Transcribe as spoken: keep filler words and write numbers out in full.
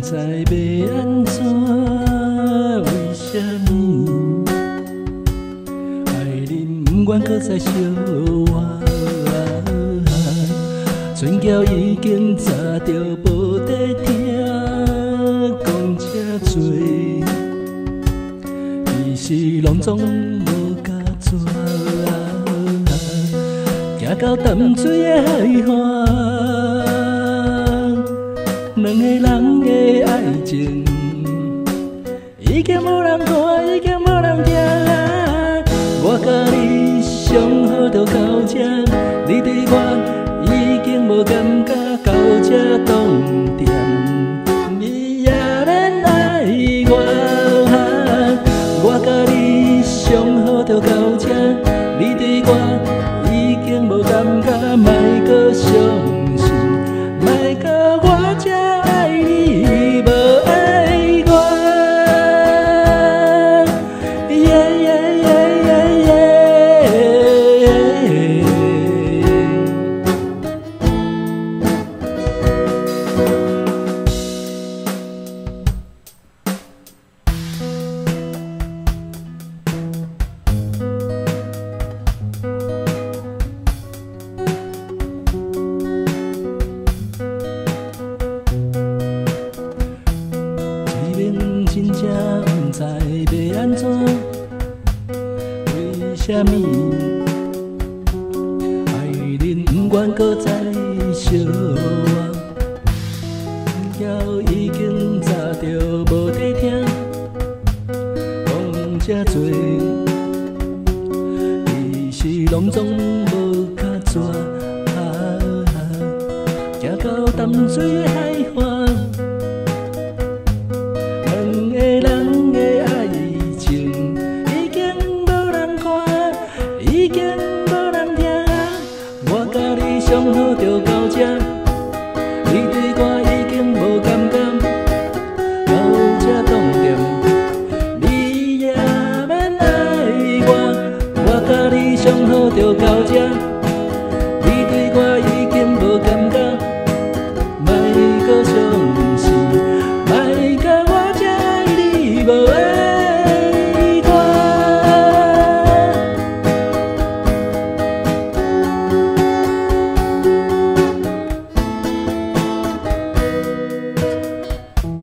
知要安怎，为什么爱人不愿搁再相我？船桥已经早着无在听，讲遮多，其实拢总无甲纸。行到淡水的海岸，两个人的爱情已经无人看，已经无人听。我甲你相好就到这，你对我已经无感觉，到这冻点，你也免爱我。我甲你相好就到这，你对我已经无感觉，莫搁伤心，莫甲我这爱你无爱我。耶耶耶耶耶。真正不知要安怎，为什么爱人不愿搁再相我？桥已经早着无在听，讲遮多，其实拢总无甲纸。行到淡水的海岸。人的爱情已经无人看，已经无人听。我甲你相好就到这，你对我已经无感觉，到这冻点，你也免爱我。我甲你相好就到这。